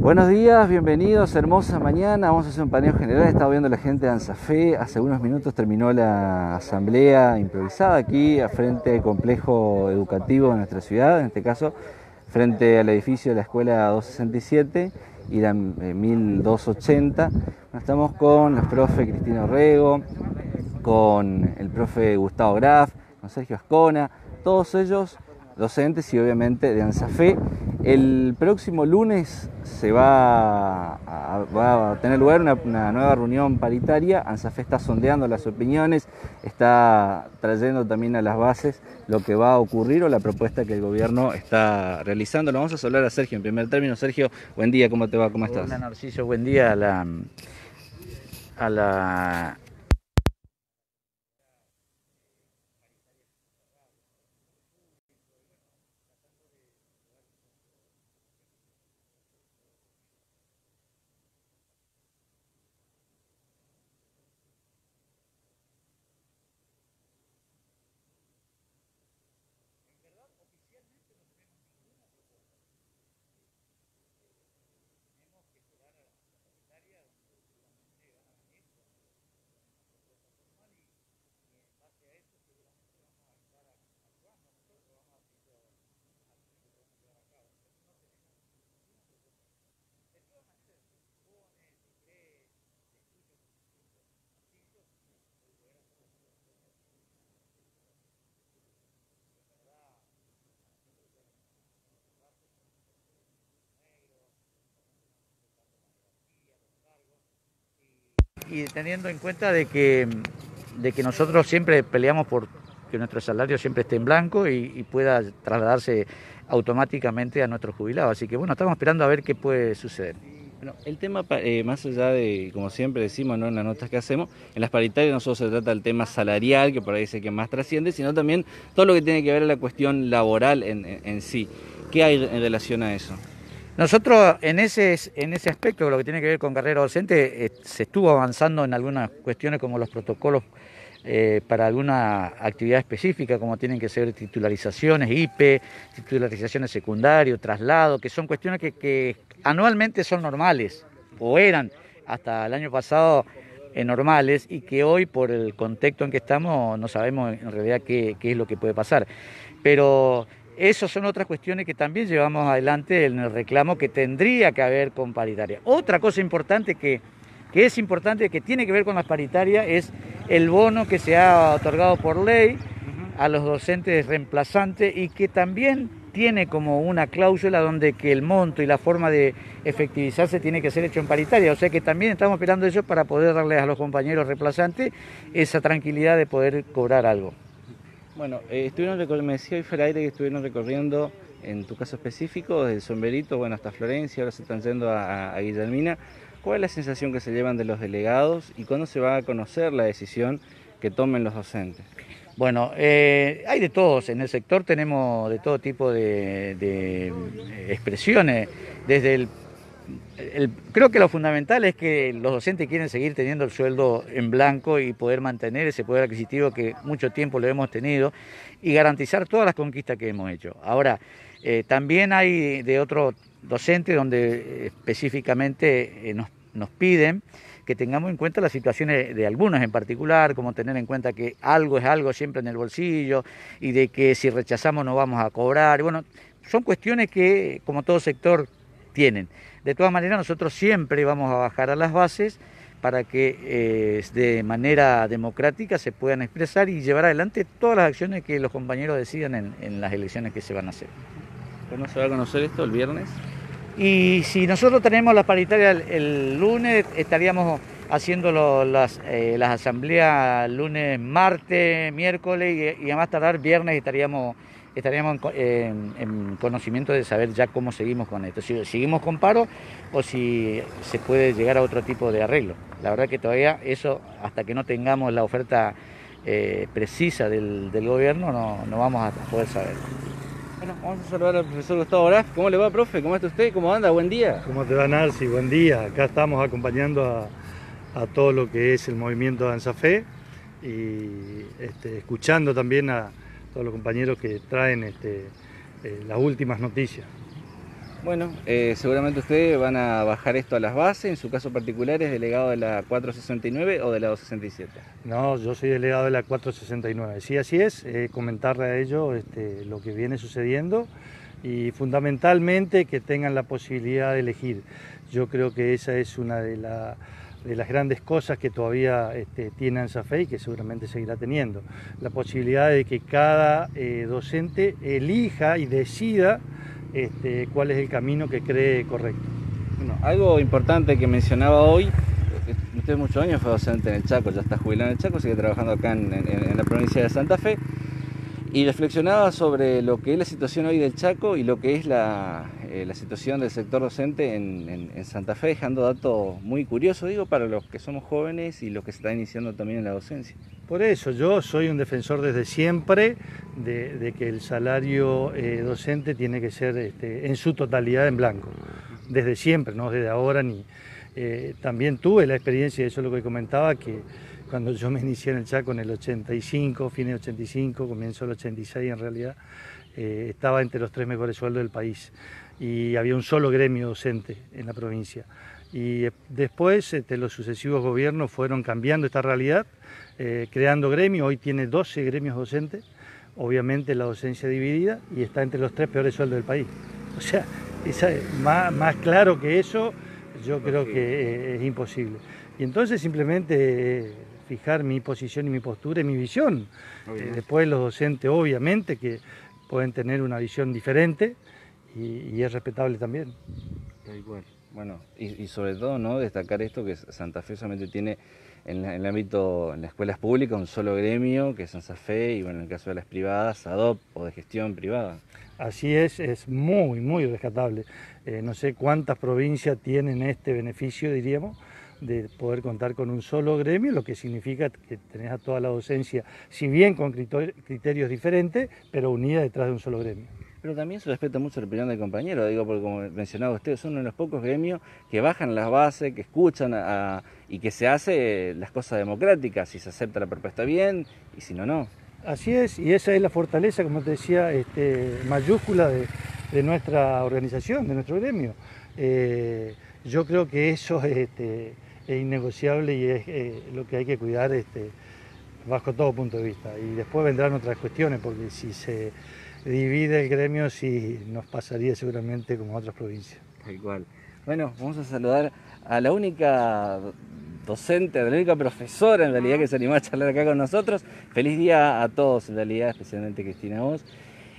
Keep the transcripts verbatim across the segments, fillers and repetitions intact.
Buenos días, bienvenidos, hermosa mañana. Vamos a hacer un paneo general. Estaba viendo la gente de ANSAFE. Hace unos minutos terminó la asamblea improvisada aquí, frente al complejo educativo de nuestra ciudad, en este caso, frente al edificio de la escuela doscientos sesenta y siete y la mil doscientos ochenta. Estamos con los profes Cristina Orrego, con el profe Gustavo Graf, con Sergio Ascona, todos ellos docentes y obviamente de ANSAFE. El próximo lunes se va a, va a tener lugar una, una nueva reunión paritaria. ANSAFE está sondeando las opiniones, está trayendo también a las bases lo que va a ocurrir o la propuesta que el gobierno está realizando. Lo vamos a saludar a Sergio en primer término. Sergio, buen día, ¿cómo te va? ¿Cómo estás? Hola Narciso, buen día a la... A la... Y teniendo en cuenta de que, de que nosotros siempre peleamos por que nuestro salario siempre esté en blanco y, y pueda trasladarse automáticamente a nuestros jubilados. Así que bueno, estamos esperando a ver qué puede suceder. Bueno, el tema, eh, más allá de, como siempre decimos, ¿no?, en las notas que hacemos, en las paritarias no solo se trata del tema salarial, que por ahí es el que más trasciende, sino también todo lo que tiene que ver a la cuestión laboral en, en, en sí. ¿Qué hay en relación a eso? Nosotros en ese, en ese aspecto, lo que tiene que ver con carrera docente, eh, se estuvo avanzando en algunas cuestiones como los protocolos eh, para alguna actividad específica, como tienen que ser titularizaciones, I P E, titularizaciones secundarias, traslado, que son cuestiones que, que anualmente son normales, o eran hasta el año pasado eh, normales, y que hoy por el contexto en que estamos no sabemos en realidad qué, qué es lo que puede pasar. Pero esas son otras cuestiones que también llevamos adelante en el reclamo que tendría que haber con paritaria. Otra cosa importante que, que es importante, que tiene que ver con las paritarias, es el bono que se ha otorgado por ley a los docentes reemplazantes y que también tiene como una cláusula donde que el monto y la forma de efectivizarse tiene que ser hecho en paritaria. O sea que también estamos esperando eso para poder darles a los compañeros reemplazantes esa tranquilidad de poder cobrar algo. Bueno, eh, estuvieron, me decía hoy Feraire que estuvieron recorriendo, en tu caso específico, desde Somberito, bueno, hasta Florencia, ahora se están yendo a, a Guillermina. ¿Cuál es la sensación que se llevan de los delegados y cuándo se va a conocer la decisión que tomen los docentes? Bueno, eh, hay de todos, en el sector tenemos de todo tipo de, de expresiones, desde el El, creo que lo fundamental es que los docentes quieren seguir teniendo el sueldo en blanco y poder mantener ese poder adquisitivo que mucho tiempo lo hemos tenido y garantizar todas las conquistas que hemos hecho. Ahora, eh, también hay de otros docentes donde específicamente eh, nos, nos piden que tengamos en cuenta las situaciones de algunos en particular, como tener en cuenta que algo es algo siempre en el bolsillo y de que si rechazamos no vamos a cobrar. Bueno, son cuestiones que, como todo sector, tienen. De todas maneras, nosotros siempre vamos a bajar a las bases para que eh, de manera democrática se puedan expresar y llevar adelante todas las acciones que los compañeros decidan en, en las elecciones que se van a hacer. ¿Cuándo se va a conocer esto? ¿El viernes? Y si nosotros tenemos la paritaria el, el lunes, estaríamos haciendo lo, las, eh, las asambleas lunes, martes, miércoles y, y a más tardar viernes estaríamos... estaríamos en, en conocimiento de saber ya cómo seguimos con esto, si seguimos con paro o si se puede llegar a otro tipo de arreglo. La verdad que todavía eso, hasta que no tengamos la oferta eh, precisa del, del gobierno, no, no vamos a poder saber. Bueno, vamos a saludar al profesor Gustavo Graf. ¿Cómo le va, profe? ¿Cómo está usted? ¿Cómo anda? Buen día. ¿Cómo te va, Narci? Buen día. Acá estamos acompañando a, a todo lo que es el movimiento de ANSAFE y este, escuchando también a todos los compañeros que traen este, eh, las últimas noticias. Bueno, eh, seguramente ustedes van a bajar esto a las bases, en su caso particular es delegado de la cuatrocientos sesenta y nueve o de la doscientos sesenta y siete. No, yo soy delegado de la cuatrocientos sesenta y nueve. Sí, así es, eh, comentarle a ellos este, lo que viene sucediendo y fundamentalmente que tengan la posibilidad de elegir. Yo creo que esa es una de, la, de las grandes cosas que todavía este, tiene ANSAFE y que seguramente seguirá teniendo. La posibilidad de que cada eh, docente elija y decida Este, cuál es el camino que cree correcto. Bueno, algo importante que mencionaba hoy, usted muchos años fue docente en el Chaco, ya está jubilado en el Chaco, sigue trabajando acá en, en, en la provincia de Santa Fe, y reflexionaba sobre lo que es la situación hoy del Chaco y lo que es la, eh, la situación del sector docente en, en, en Santa Fe, dejando datos muy curiosos, digo, para los que somos jóvenes y los que se están iniciando también en la docencia. Por eso, yo soy un defensor desde siempre de, de que el salario eh, docente tiene que ser este, en su totalidad en blanco, desde siempre, no desde ahora ni... Eh, también tuve la experiencia, eso es lo que comentaba, que cuando yo me inicié en el Chaco en el ochenta y cinco, fines del ochenta y cinco, comienzo del ochenta y seis en realidad, eh, estaba entre los tres mejores sueldos del país y había un solo gremio docente en la provincia. Y después este, los sucesivos gobiernos fueron cambiando esta realidad, eh, creando gremios. Hoy tiene doce gremios docentes, obviamente la docencia dividida, y está entre los tres peores sueldos del país. O sea, esa, más, más claro que eso, yo creo que eh, es imposible. Y entonces simplemente eh, fijar mi posición y mi postura y mi visión. Eh, después los docentes obviamente que pueden tener una visión diferente y, y es respetable también. Igual. Bueno, y, y sobre todo, ¿no?, destacar esto, que Santa Fe solamente tiene en, en el ámbito, en las escuelas públicas, un solo gremio, que es ANSAFE, y bueno, en el caso de las privadas, ADOP o de gestión privada. Así es, es muy, muy rescatable. Eh, no sé cuántas provincias tienen este beneficio, diríamos, de poder contar con un solo gremio, lo que significa que tenés a toda la docencia, si bien con criterios diferentes, pero unida detrás de un solo gremio. Pero también se respeta mucho la opinión del compañero, digo, porque como mencionaba usted, son uno de los pocos gremios que bajan las bases, que escuchan a, a, y que se hace las cosas democráticas, si se acepta la propuesta bien y si no, no. Así es, y esa es la fortaleza, como te decía, este, mayúscula de, de nuestra organización, de nuestro gremio. Eh, yo creo que eso este, es innegociable y es eh, lo que hay que cuidar este, bajo todo punto de vista. Y después vendrán otras cuestiones, porque si se divide el gremio, sí nos pasaría seguramente como a otras provincias. Igual. Bueno, vamos a saludar a la única docente, a la única profesora en realidad que se animó a charlar acá con nosotros. Feliz día a todos en realidad, especialmente Cristina, a vos.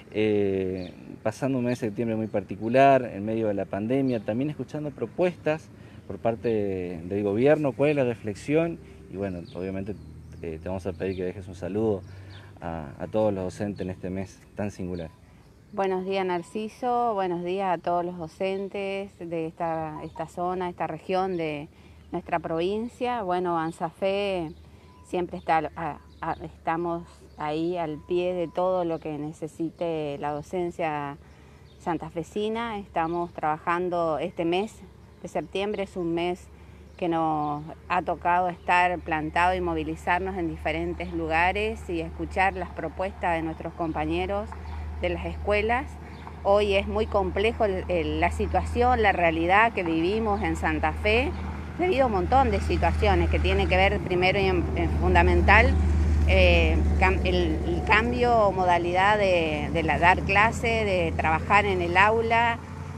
Eh, pasando un mes de septiembre muy particular, en medio de la pandemia, también escuchando propuestas por parte del gobierno, cuál es la reflexión, y bueno, obviamente eh, te vamos a pedir que dejes un saludo a, a todos los docentes en este mes tan singular. Buenos días, Narciso, buenos días a todos los docentes de esta, esta zona, esta región de nuestra provincia. Bueno, ANSAFE siempre está, a, a, estamos ahí al pie de todo lo que necesite la docencia santafesina. Estamos trabajando este mes de septiembre, es un mes que nos ha tocado estar plantado y movilizarnos en diferentes lugares y escuchar las propuestas de nuestros compañeros de las escuelas. Hoy es muy complejo el, el, la situación, la realidad que vivimos en Santa Fe, debido a un montón de situaciones que tienen que ver primero y en, en fundamental eh, cam, el, el cambio o modalidad de, de la, dar clase, de trabajar en el aula,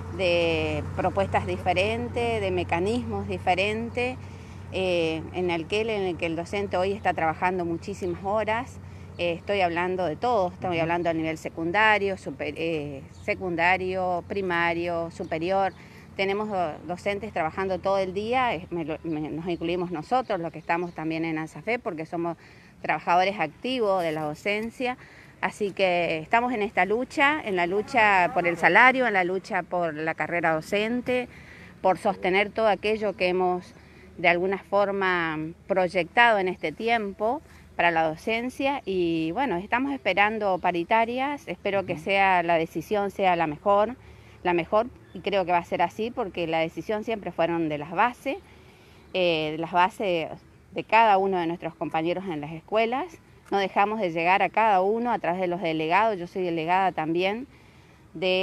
de propuestas diferentes, de mecanismos diferentes, eh, en, el que, en el que el docente hoy está trabajando muchísimas horas. Eh, estoy hablando de todo, estoy hablando a nivel secundario, super, eh, secundario, primario, superior. Tenemos docentes trabajando todo el día, me, me, nos incluimos nosotros, los que estamos también en ANSAFE, porque somos trabajadores activos de la docencia. Así que estamos en esta lucha, en la lucha por el salario, en la lucha por la carrera docente, por sostener todo aquello que hemos de alguna forma proyectado en este tiempo para la docencia. Y bueno, estamos esperando paritarias, espero que sea la decisión sea la mejor, la mejor, y creo que va a ser así porque la decisión siempre fueron de las bases, eh, de las bases de cada uno de nuestros compañeros en las escuelas. No dejamos de llegar a cada uno a través de los delegados, yo soy delegada también de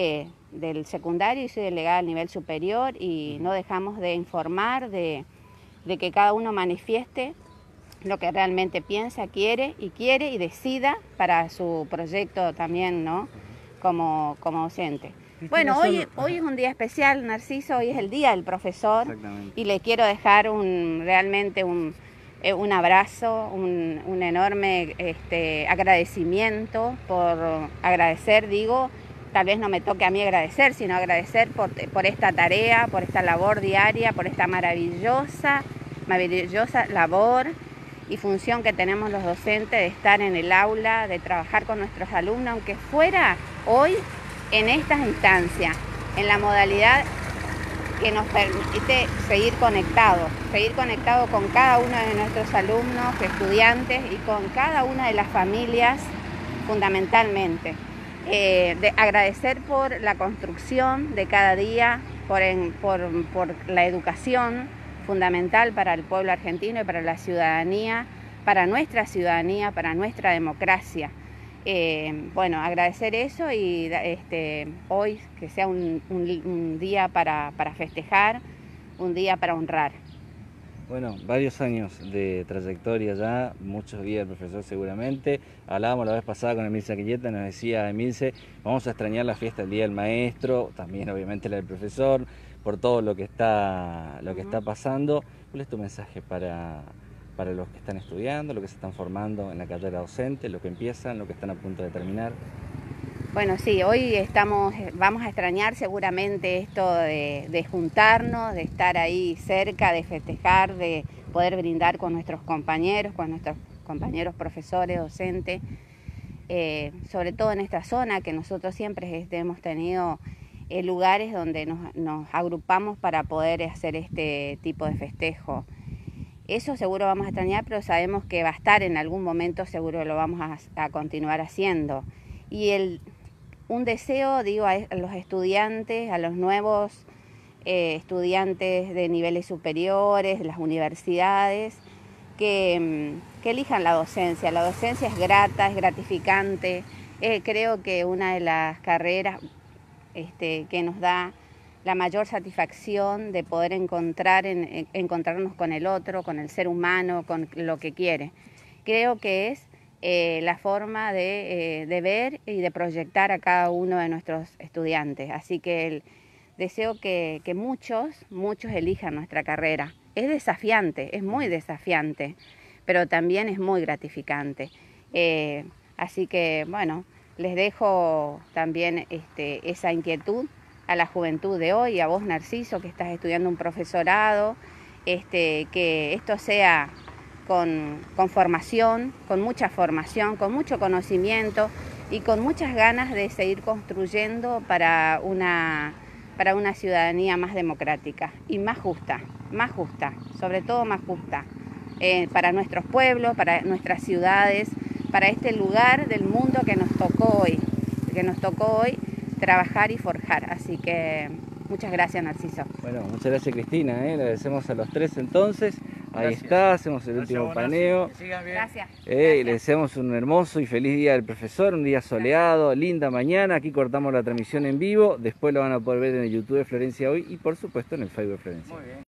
del secundario y soy delegada al nivel superior y no dejamos de informar, de, de que cada uno manifieste lo que realmente piensa, quiere y quiere y decida para su proyecto también, ¿no? Como, como docente. Bueno, hoy, hoy es un día especial, Narciso, hoy es el día del profesor y le quiero dejar un, realmente un, un abrazo, un, un enorme este, agradecimiento por agradecer, digo, tal vez no me toque a mí agradecer, sino agradecer por, por esta tarea, por esta labor diaria, por esta maravillosa, maravillosa labor y función que tenemos los docentes de estar en el aula, de trabajar con nuestros alumnos, aunque fuera hoy en estas instancias, en la modalidad que nos permite seguir conectados, seguir conectados con cada uno de nuestros alumnos, estudiantes y con cada una de las familias fundamentalmente. Eh, de agradecer por la construcción de cada día, por, en, por, por la educación fundamental para el pueblo argentino y para la ciudadanía, para nuestra ciudadanía, para nuestra democracia. Eh, bueno, agradecer eso y este, hoy que sea un, un, un día para, para festejar, un día para honrar. Bueno, varios años de trayectoria ya, muchos días el profesor seguramente. Hablábamos la vez pasada con Emilce Aquilleta, nos decía Emilce, vamos a extrañar la fiesta del Día del Maestro, también obviamente la del profesor, por todo lo que está, lo que está pasando. ¿Cuál es tu mensaje para, para los que están estudiando, los que se están formando en la carrera docente, los que empiezan, los que están a punto de terminar? Bueno, sí, hoy estamos, vamos a extrañar seguramente esto de, de juntarnos, de estar ahí cerca, de festejar, de poder brindar con nuestros compañeros, con nuestros compañeros profesores, docentes, eh, sobre todo en esta zona que nosotros siempre este, hemos tenido eh, lugares donde nos, nos agrupamos para poder hacer este tipo de festejo. Eso seguro vamos a extrañar, pero sabemos que va a estar en algún momento, seguro lo vamos a, a continuar haciendo. Y el, un deseo, digo, a los estudiantes, a los nuevos eh, estudiantes de niveles superiores, de las universidades, que, que elijan la docencia. La docencia es grata, es gratificante. Eh, creo que una de las carreras este, que nos da la mayor satisfacción de poder encontrar en, en, encontrarnos con el otro, con el ser humano, con lo que quiere. Creo que es eh, la forma de, eh, de ver y de proyectar a cada uno de nuestros estudiantes. Así que el, deseo que, que muchos, muchos elijan nuestra carrera. Es desafiante, es muy desafiante, pero también es muy gratificante. Eh, así que, bueno, les dejo también este, esa inquietud a la juventud de hoy, a vos, Narciso, que estás estudiando un profesorado, este, que esto sea con, con formación, con mucha formación, con mucho conocimiento y con muchas ganas de seguir construyendo para una, para una ciudadanía más democrática y más justa, más justa, sobre todo más justa, eh, para nuestros pueblos, para nuestras ciudades, para este lugar del mundo que nos tocó hoy, que nos tocó hoy trabajar y forjar. Así que muchas gracias, Narciso. Bueno, muchas gracias, Cristina, ¿eh? Le agradecemos a los tres entonces. Ahí Gracias. está, hacemos el Gracias, último Bonazzi. paneo. Que sigan bien. Gracias. Eh, Gracias. y le deseamos un hermoso y feliz día del profesor, un día soleado, linda mañana. Aquí cortamos la transmisión en vivo, después lo van a poder ver en el YouTube de Florencia Hoy y por supuesto en el Facebook de Florencia. Muy bien.